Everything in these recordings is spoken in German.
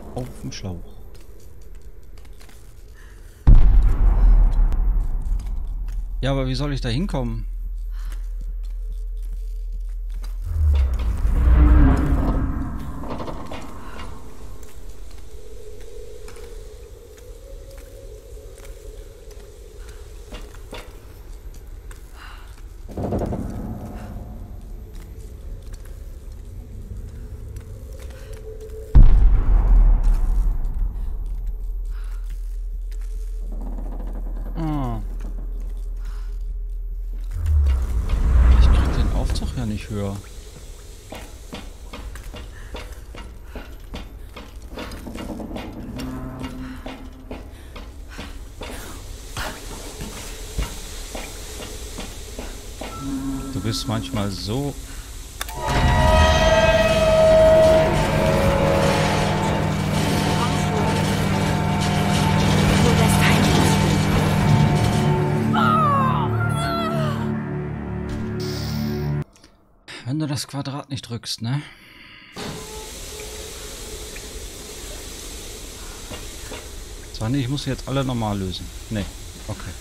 Auf dem Schlauch. Ja, aber wie soll ich da hinkommen? Nicht höher. Du bist manchmal so... Wenn du das Quadrat nicht drückst, ne? Zwar nicht, ich muss jetzt alle normal lösen. Ne, okay.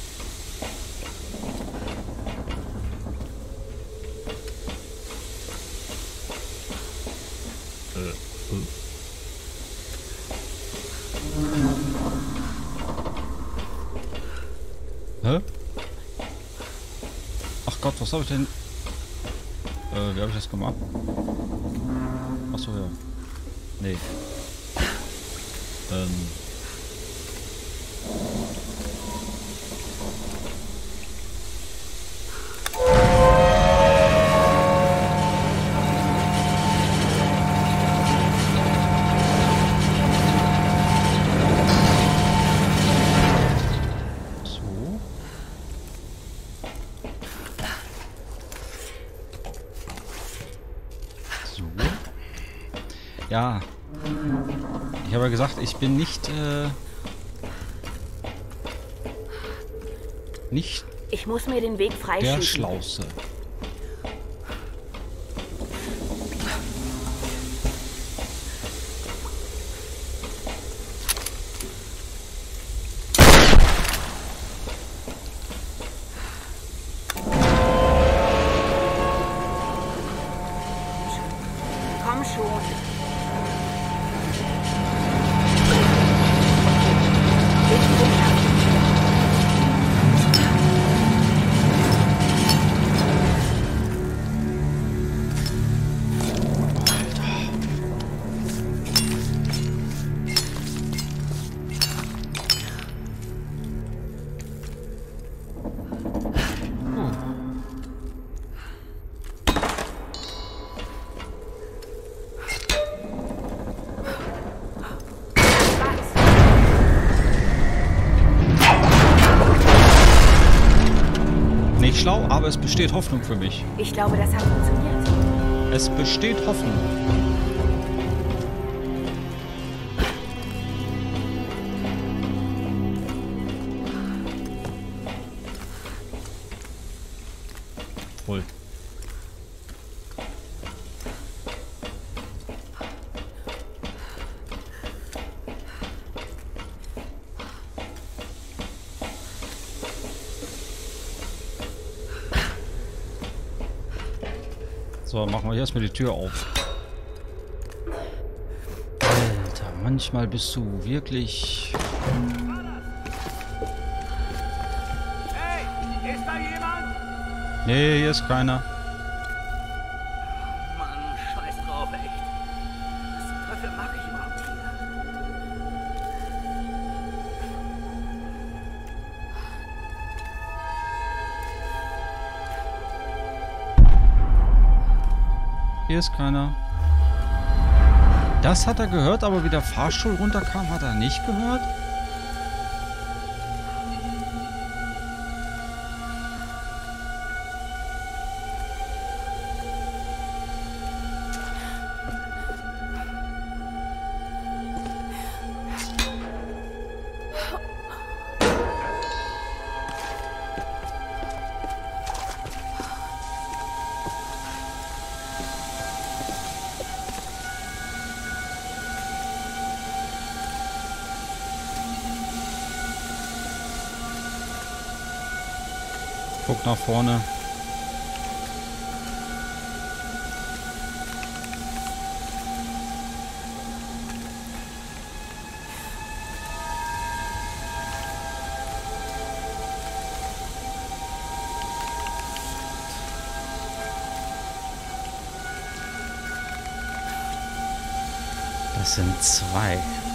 Hä? Ach Gott, was habe ich denn... wie habe ich das gemacht? Achso, ja. Nee. Ja, ich habe ja gesagt, ich bin nicht, nicht ich muss mir den Weg der freischießen. Schlauste. Komm schon. Nicht schlau, aber es besteht Hoffnung für mich. Ich glaube, das hat funktioniert. Es besteht Hoffnung. Voll. So, machen wir erstmal die Tür auf. Alter, manchmal bist du wirklich... Hey, ist da jemand? Nee, hier ist keiner. Mann, scheiß drauf, echt. Was zum Teufel mache ich überhaupt hier? Hier ist keiner. Das hat er gehört, aber wie der Fahrstuhl runterkam, hat er nicht gehört. Guck nach vorne. Das sind 2.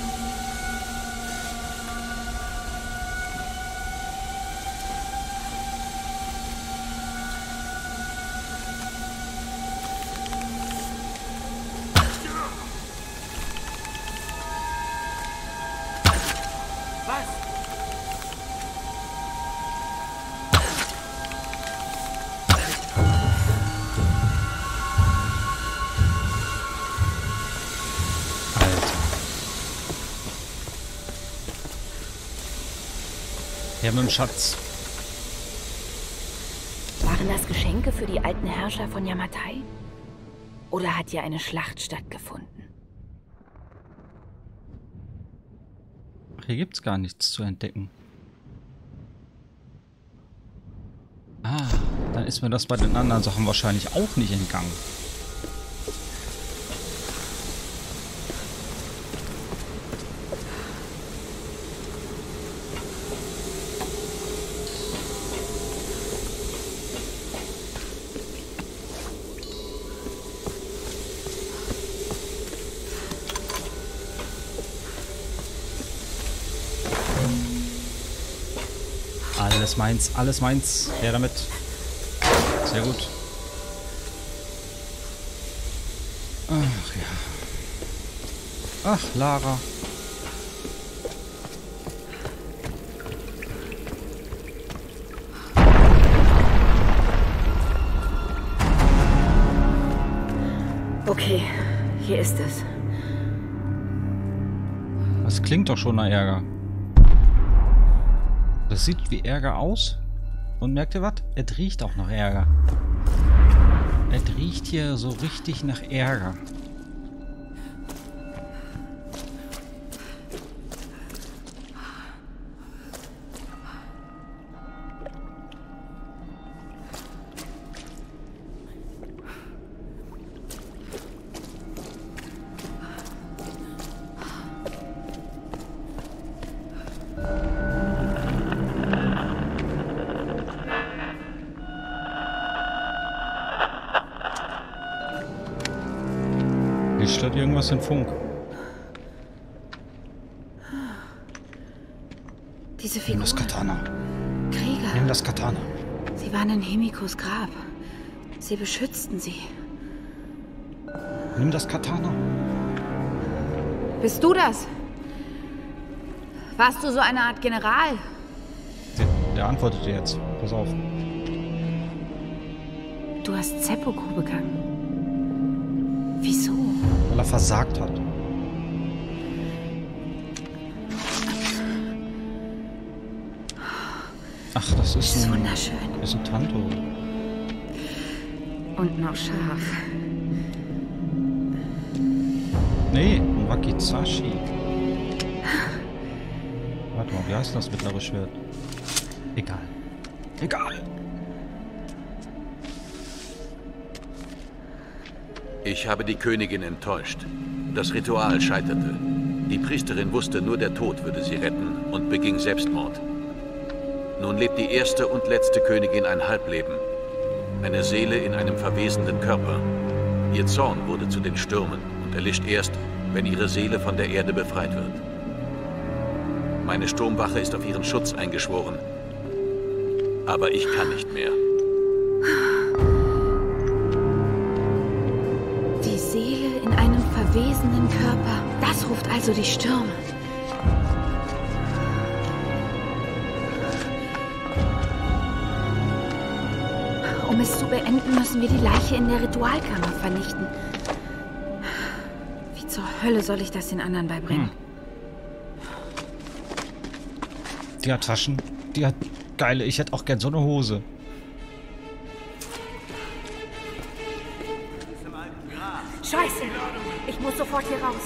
Was? Ja, mit dem Schatz. Waren das Geschenke für die alten Herrscher von Yamatai? Oder hat hier eine Schlacht stattgefunden? Ach, hier gibt's gar nichts zu entdecken. Ah, dann ist mir das bei den anderen Sachen wahrscheinlich auch nicht entgangen. Alles meins, alles meins. Her damit. Sehr gut. Ach ja. Ach, Lara. Okay, hier ist es. Das klingt doch schon nach Ärger. Das sieht wie Ärger aus. Und merkt ihr was? Es riecht auch nach Ärger. Es riecht hier so richtig nach Ärger. Statt irgendwas in Funk. Diese Nimm Figuren. das Katana. Krieger. Nimm das Katana. Sie waren in Himikos Grab. Sie beschützten sie. Nimm das Katana. Bist du das? Warst du so eine Art General? Der antwortet dir jetzt. Pass auf. Du hast Seppuku begangen. Wieso? Weil er versagt hat. Ach, das ist ein... Wunderschön. Das ist ein Tanto. Und noch scharf. Nee, ein Wakizashi. Warte mal, wie heißt das mittlere Schwert? Egal. Egal. Ich habe die Königin enttäuscht. Das Ritual scheiterte. Die Priesterin wusste, nur der Tod würde sie retten und beging Selbstmord. Nun lebt die erste und letzte Königin ein Halbleben. Eine Seele in einem verwesenden Körper. Ihr Zorn wurde zu den Stürmen und erlischt erst, wenn ihre Seele von der Erde befreit wird. Meine Sturmwache ist auf ihren Schutz eingeschworen. Aber ich kann nicht mehr. Die Seele in einem verwesenden Körper. Das ruft also die Stürme. Um es zu beenden, müssen wir die Leiche in der Ritualkammer vernichten. Wie zur Hölle soll ich das den anderen beibringen? Die hat Taschen. Die hat geile. Ich hätte auch gern so eine Hose. Scheiße! Ich muss sofort hier raus.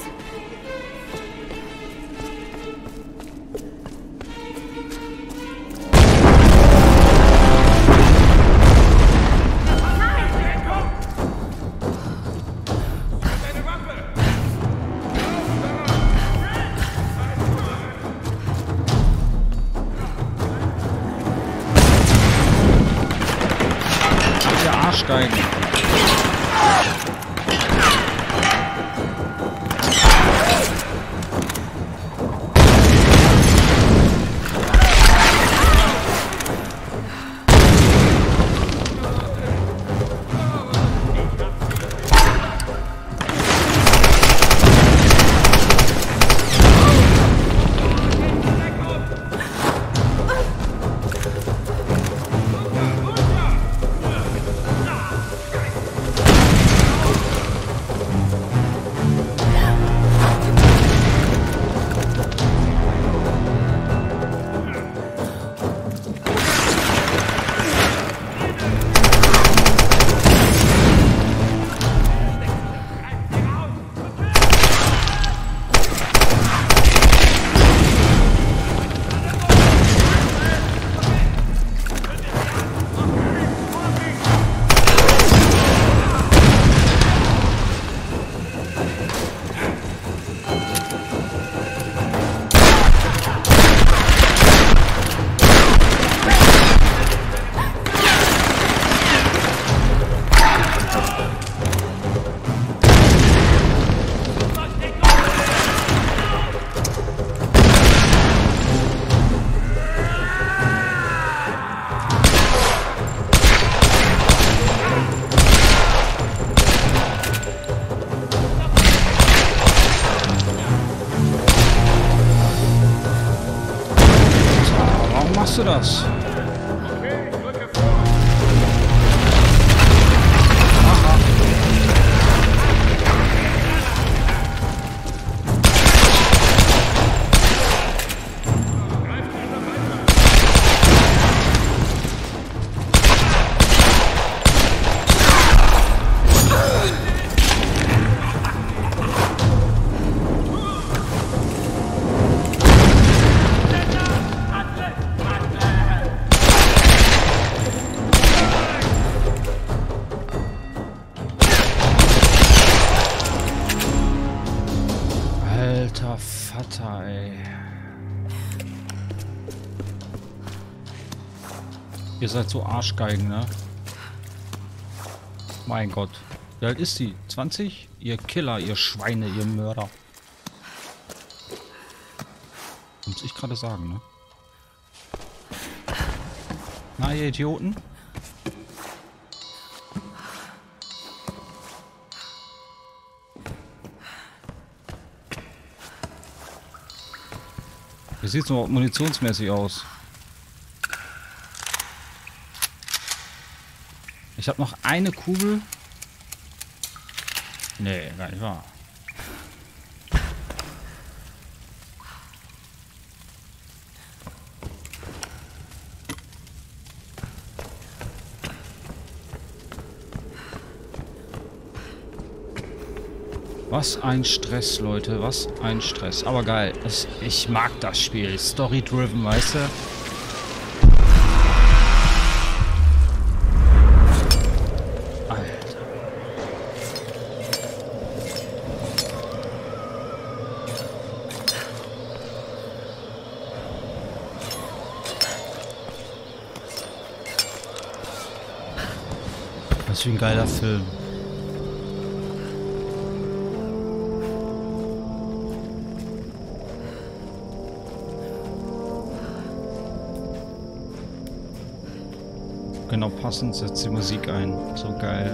Arschgeigen. Machst du das? Alter Vater, ey. Ihr seid so Arschgeigen, ne? Mein Gott. Wie alt ist sie? 20? Ihr Killer, ihr Schweine, ihr Mörder. Muss ich gerade sagen, ne? Na, ihr Idioten? Wie sieht so munitionsmäßig aus? Ich habe noch eine Kugel. Nee, gar nicht wahr. Was ein Stress, Leute. Was ein Stress. Aber geil. Ich mag das Spiel. Story-driven, weißt du? Alter. Was für ein geiler Film. Genau passend setzt die Musik ein. So geil.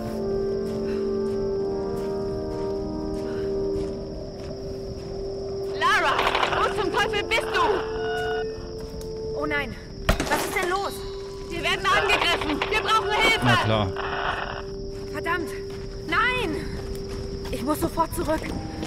Lara, wo zum Teufel bist du? Oh nein, was ist denn los? Wir werden angegriffen. Wir brauchen Hilfe. Na klar. Verdammt. Nein. Ich muss sofort zurück.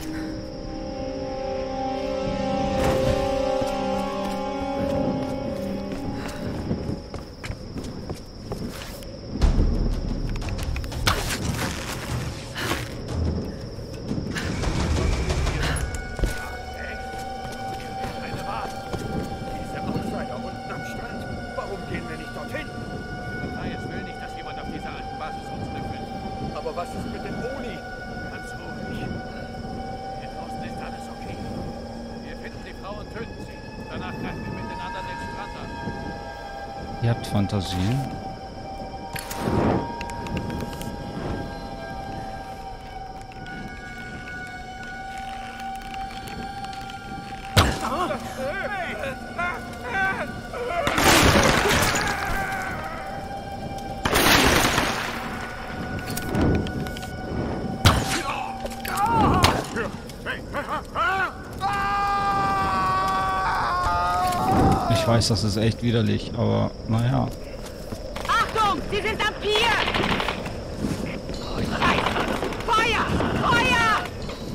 Was ist mit dem Oni? Ganz ruhig. Hier draußen ist alles okay. Wir finden die Frau und töten sie. Danach greifen wir mit den anderen den Strand an. Ihr habt Fantasien. Ich weiß, das ist echt widerlich, aber naja. Achtung, sie sind am Pier! Feuer! Feuer!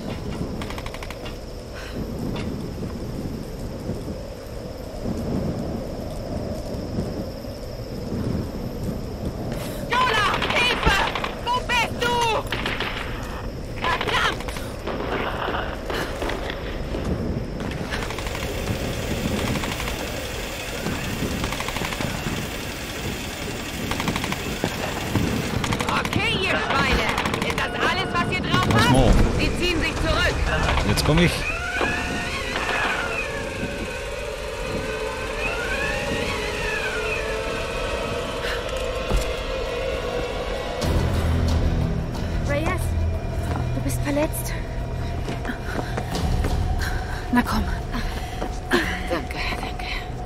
Jola, Hilfe! Wo bist du? Verdammt! Okay, ihr Schweine! Ist das alles, was ihr drauf Was habt? noch? Sie ziehen sich zurück! Jetzt komme ich. Reyes, du bist verletzt. Na komm. Danke, danke.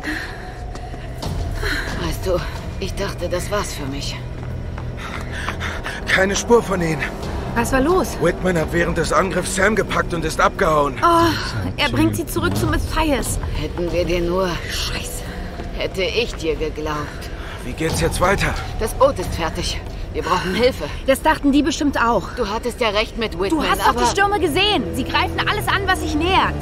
Weißt du, ich dachte, das war's für mich. Keine Spur von ihnen. Was war los? Whitman hat während des Angriffs Sam gepackt und ist abgehauen. Oh, er bringt sie zurück zu Matthias. Hätten wir dir nur... Scheiße. Hätte ich dir geglaubt. Wie geht's jetzt weiter? Das Boot ist fertig. Wir brauchen Hilfe. Das dachten die bestimmt auch. Du hattest ja recht mit Whitman, Du hast doch aber... die Stürme gesehen. Sie greifen alles an, was sich nähert.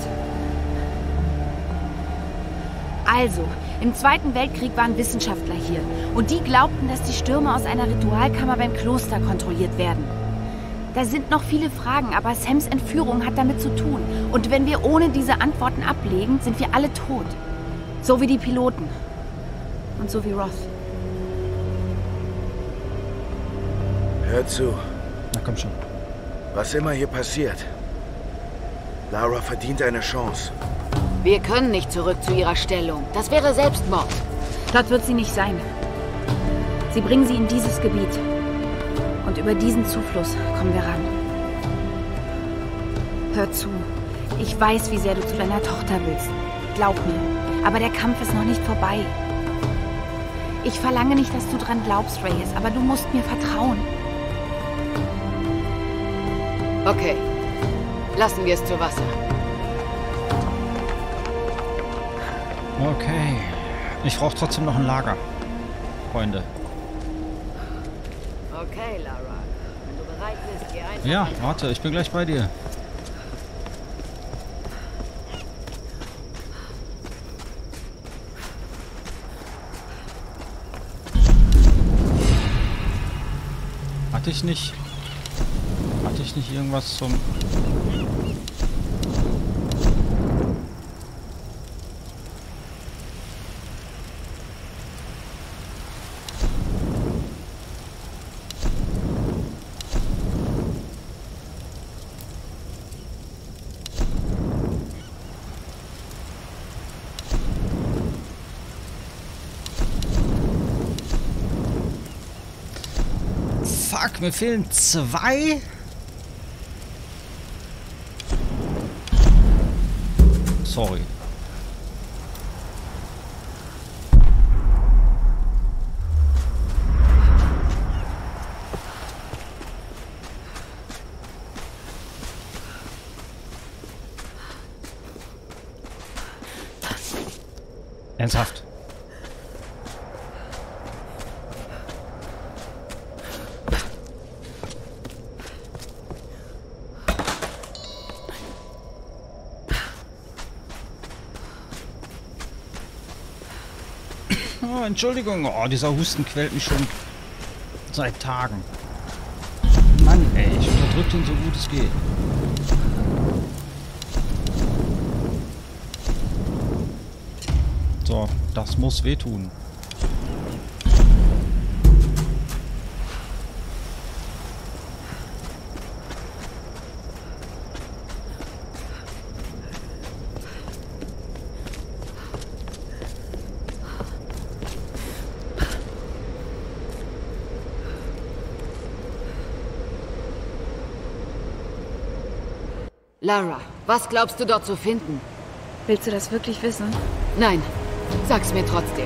Also, im Zweiten Weltkrieg waren Wissenschaftler hier. Und die glaubten, dass die Stürme aus einer Ritualkammer beim Kloster kontrolliert werden. Da sind noch viele Fragen, aber Sams Entführung hat damit zu tun. Und wenn wir ohne diese Antworten ablegen, sind wir alle tot. So wie die Piloten. Und so wie Roth. Hör zu, Na komm schon. was immer hier passiert. Lara verdient eine Chance. Wir können nicht zurück zu ihrer Stellung. Das wäre Selbstmord. Dort wird sie nicht sein. Sie bringen sie in dieses Gebiet. Und über diesen Zufluss kommen wir ran. Hör zu. Ich weiß, wie sehr du zu deiner Tochter willst. Glaub mir. Aber der Kampf ist noch nicht vorbei. Ich verlange nicht, dass du dran glaubst, Reyes, aber du musst mir vertrauen. Okay. Lassen wir es zu Wasser. Okay. Ich brauche trotzdem noch ein Lager. Freunde. Okay, Lara. Wenn du bereit bist, geh einfach... Ja, warte, ich bin gleich bei dir. Hatte ich nicht irgendwas zum... Fuck, mir fehlen 2. Sorry. Ernsthaft. Oh, Entschuldigung. Oh, dieser Husten quält mich schon seit Tagen. Mann, ey, ich unterdrücke ihn so gut es geht. So, das muss wehtun. Lara, was glaubst du dort zu finden? Willst du das wirklich wissen? Nein, sag's mir trotzdem.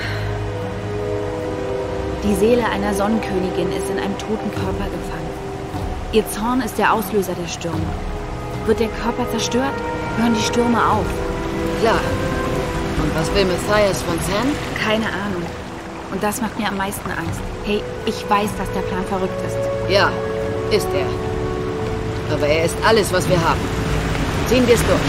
Die Seele einer Sonnenkönigin ist in einem toten Körper gefangen. Ihr Zorn ist der Auslöser der Stürme. Wird der Körper zerstört, hören die Stürme auf. Klar. Und was will Matthias von Sam? Keine Ahnung. Und das macht mir am meisten Angst. Hey, ich weiß, dass der Plan verrückt ist. Ja, ist er. Aber er ist alles, was wir haben. Ziehen wir es durch.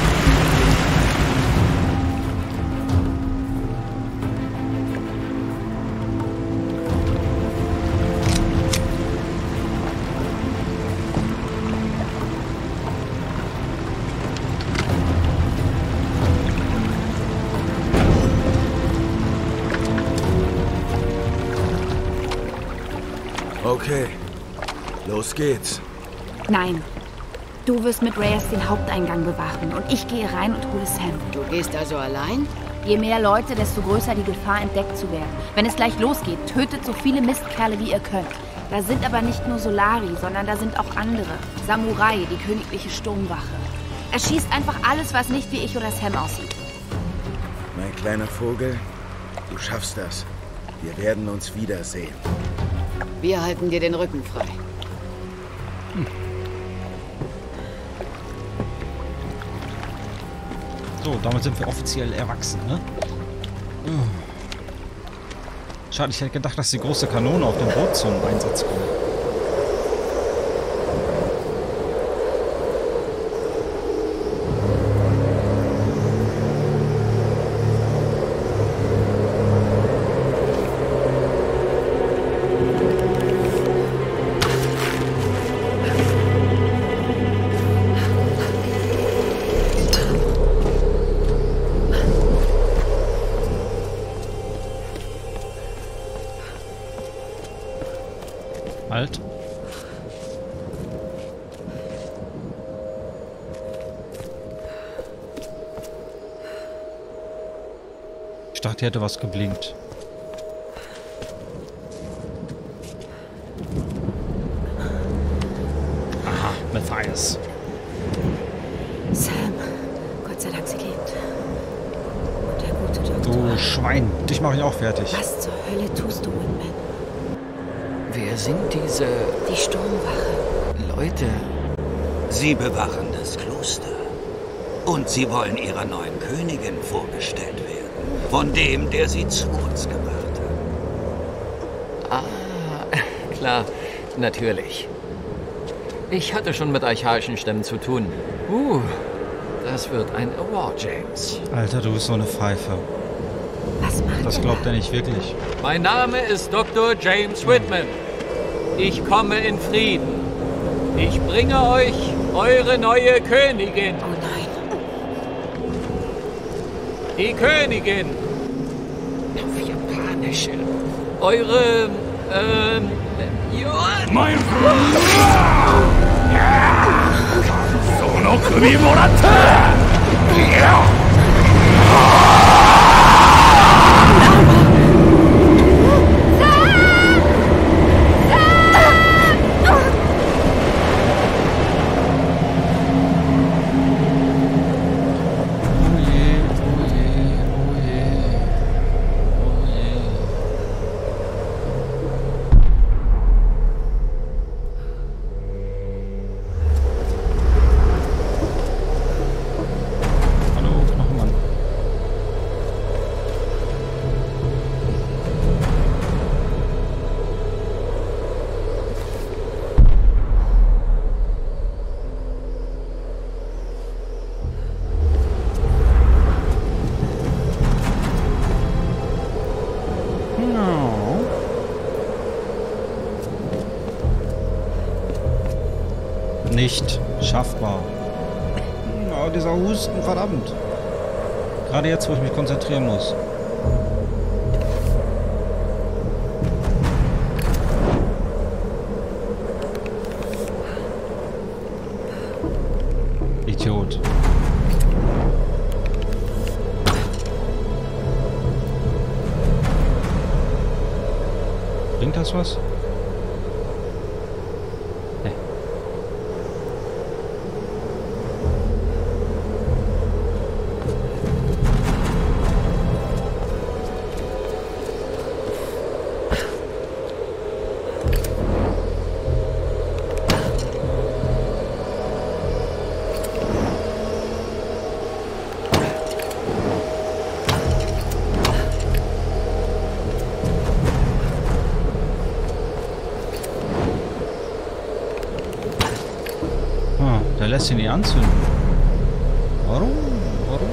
Okay, los geht's. Nein. Du wirst mit Reyes den Haupteingang bewachen und ich gehe rein und hole Sam. Du gehst also allein? Je mehr Leute, desto größer die Gefahr, entdeckt zu werden. Wenn es gleich losgeht, tötet so viele Mistkerle, wie ihr könnt. Da sind aber nicht nur Solari, sondern da sind auch andere. Samurai, die königliche Sturmwache. Erschießt einfach alles, was nicht wie ich oder Sam aussieht. Mein kleiner Vogel, du schaffst das. Wir werden uns wiedersehen. Wir halten dir den Rücken frei. So, damit sind wir offiziell erwachsen, ne? Schade, ich hätte gedacht, dass die große Kanone auf dem Boot zum Einsatz kommt. Halt. Ich dachte, hier hätte was geblinkt. Aha, Matthias. Sam, Gott sei Dank, sie lebt. Und der gute Doktor. Du Schwein, dich mache ich auch fertig. Was zur Hölle tust du, Windman? Wer sind diese Die Sturmwache. Leute? Sie bewachen das Kloster. Und sie wollen ihrer neuen Königin vorgestellt werden. Von dem, der sie zu uns gebracht hat. Ah, klar, natürlich. Ich hatte schon mit archaischen Stämmen zu tun. Das wird ein Award, James. Alter, du bist so eine Pfeife. Was macht Das er glaubt er nicht wirklich. Mein Name ist Dr. James Whitman. Ich komme in Frieden. Ich bringe euch eure neue Königin. Oh nein. Die Königin. Auf Japanisch. Eure, Mein Bruder! So noch Kubi moratte! Ja! Nicht schaffbar. Oh, dieser Husten, verdammt. Gerade jetzt, wo ich mich konzentrieren muss. Idiot. Bringt das was? Nee. lässt sie nicht anzünden. Warum? Warum?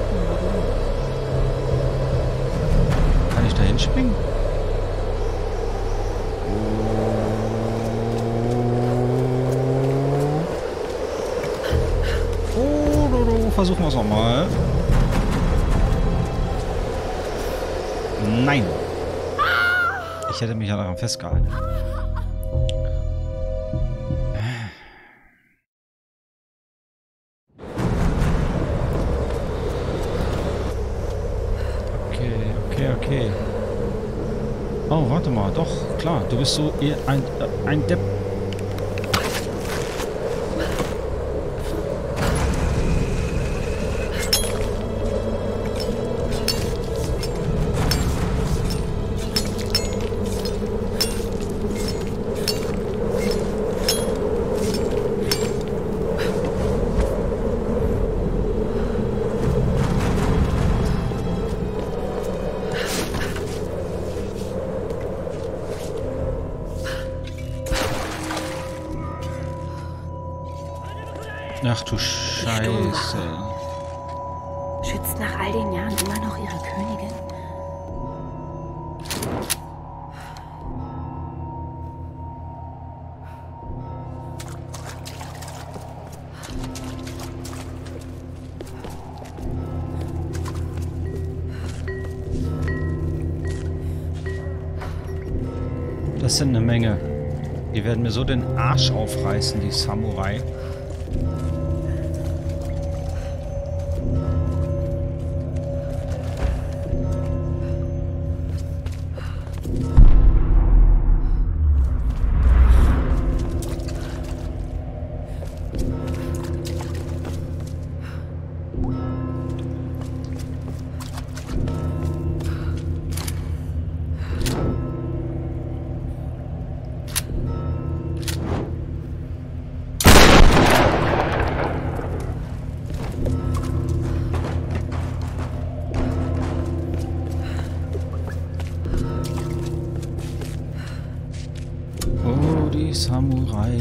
Kann ich da hinspringen? Oh, versuchen wir es nochmal. Nein. Ich hätte mich ja daran festgehalten. Okay. Oh, warte mal. Doch, klar. Du bist so ein Depp. Ach du Scheiße. Schützt nach all den Jahren immer noch ihre Königin? Das sind eine Menge. Die werden mir so den Arsch aufreißen, die Samurai. Die Samurai.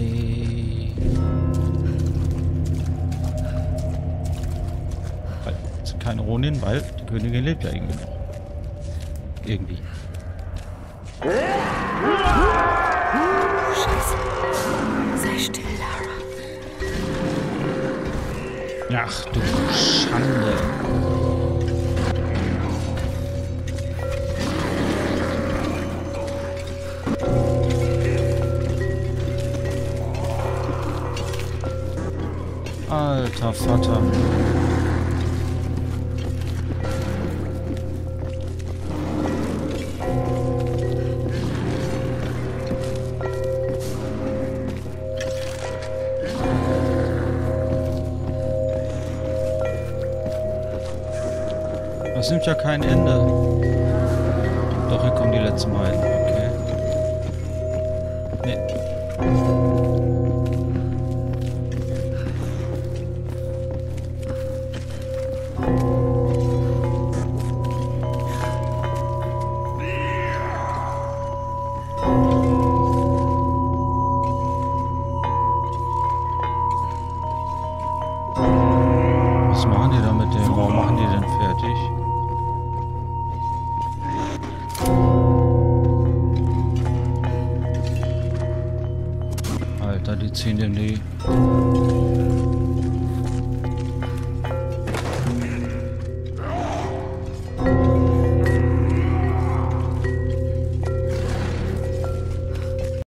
Es sind keine Ronin, weil die Königin lebt ja irgendwie noch. Irgendwie. Scheiße. Sei still, Lara. Ach du Schande. Alter Vater. Das nimmt ja kein Ende. Doch, hier kommen die letzten beiden. Okay. Nee. Was machen die da mit dem? Warum machen die denn fertig? Alter, die ziehen dem die